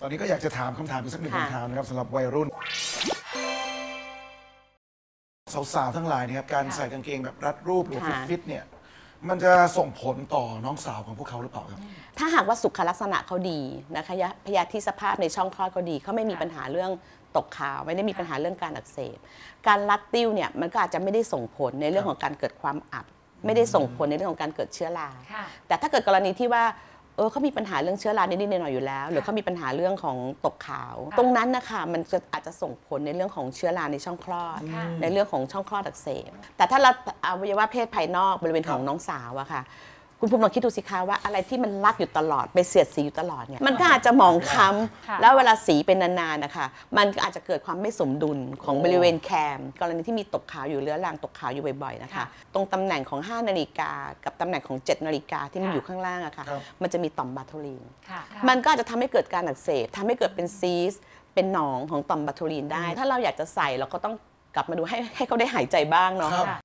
ตอนนี้ก็อยากจะถามคำถามอีกสักหนึ่งคำถามนะครับสำหรับวัยรุ่นสาวๆทั้งหลายนะครับการใส่กางเกงแบบรัดรูปหรือฟิตเนี่ยมันจะส่งผลต่อน้องสาวของพวกเขาหรือเปล่าครับถ้าหากว่าสุขลักษณะเขาดีนะคะพยาธิสภาพในช่องคลอดเขาดีเขาไม่มีปัญหาเรื่องตกขาวไม่ได้มีปัญหาเรื่องการอักเสบการรัดติ้วเนี่ยมันก็อาจจะไม่ได้ส่งผลในเรื่องของการเกิดความอับไม่ได้ส่งผลในเรื่องของการเกิดเชื้อราแต่ถ้าเกิดกรณีที่ว่าเขามีปัญหาเรื่องเชื้อรานิดๆหน่อยๆอยู่แล้วหรือเขามีปัญหาเรื่องของตกขาวตรงนั้นนะคะมันอาจจะส่งผลในเรื่องของเชื้อราในช่องคลอดในเรื่องของช่องคลอดอักเสบแต่ถ้าเราอวัยวะเพศภายนอกบริเวณของน้องสาวอะค่ะคุณภูมิลองคิดดูสิคะว่าอะไรที่มันรัดอยู่ตลอดไปเสียดสีอยู่ตลอดเนี่ยมันก็อาจจะหมองคล้ำแล้วเวลาสีเป็นนานๆนะคะมันก็อาจจะเกิดความไม่สมดุลของบริเวณแคมกรณีที่มีตกขาวอยู่เรื้อรังตกขาวอยู่บ่อยๆนะคะตรงตำแหน่งของ5 นาฬิกากับตำแหน่งของ7 นาฬิกาที่มันอยู่ข้างล่างอะค่ะมันจะมีต่อมบาโทลีนมันก็อาจจะทำให้เกิดการอักเสบทำให้เกิดเป็นซีสเป็นหนองของต่อมบาโทลีนได้ถ้าเราอยากจะใส่เราก็ต้องกลับมาดูให้เขาได้หายใจบ้างเนาะ